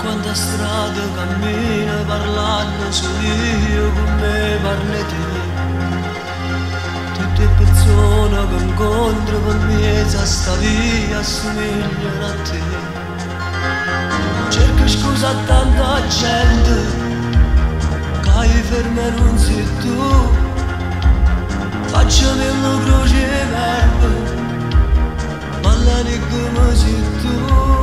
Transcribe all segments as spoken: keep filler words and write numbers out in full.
quanta strada cammina parlando solo io con me parli te. Tutte persone che incontro per mezzo a sta via assomigliano a te. Cerco scusa a tanta gente che i fermi non sei tu. Faccio mille croce verbe, parlare come sei tu.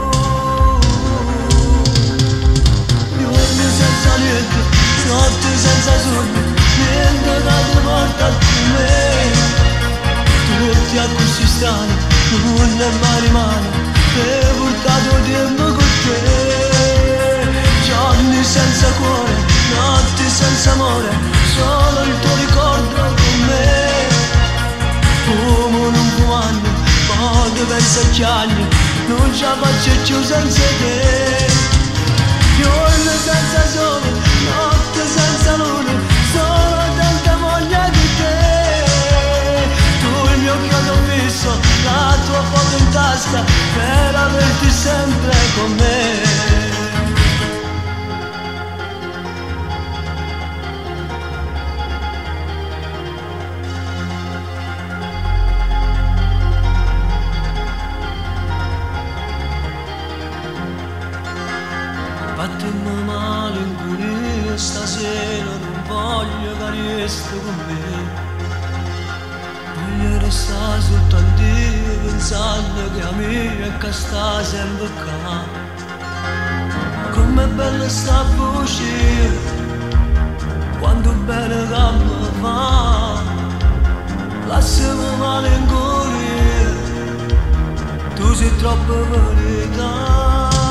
Senza niente, notte senza sogno, niente da ti porta a me. Tu porti a così strano, non è mai rimane, e hai portato tempo con te. Giorni senza cuore, notti senza amore, solo il tuo ricordo con me. Fumo non fumando, poi ti penso agli anni, non ce la faccio più senza te. Giorno senza sole, notte senza luna, solo tanta voglia di te. Tu il mio chiodo fisso, la tua foto in tasca, per averti sempre con me. Fatemi malinconia stasera, non voglio che resti con me. Voglio restare soltanto io pensando che a me è che sta sempre qua. Com'è bella sta voce, quanto bene che mi fa. Lasciami malinconia, tu sei troppo verità.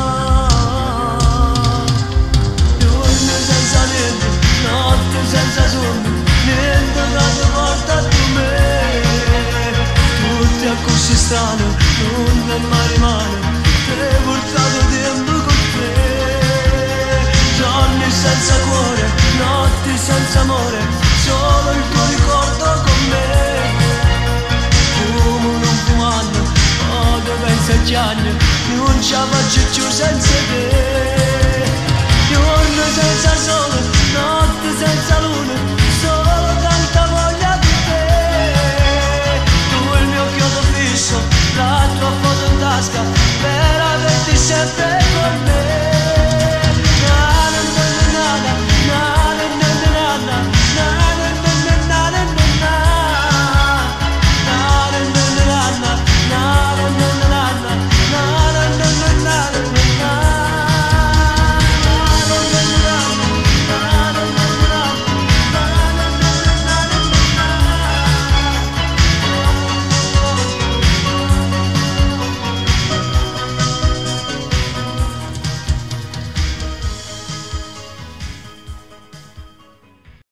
Senza niente, notte senza sonno, niente che ti porta a me. Tutti a così strano, non è mai rimane, te hai portato tempo con te. Giorni senza cuore, notti senza amore, solo il tuo ricordo con me. Fumo non fumando, oh, te pensi agli anni, non ce la faccio più senza te.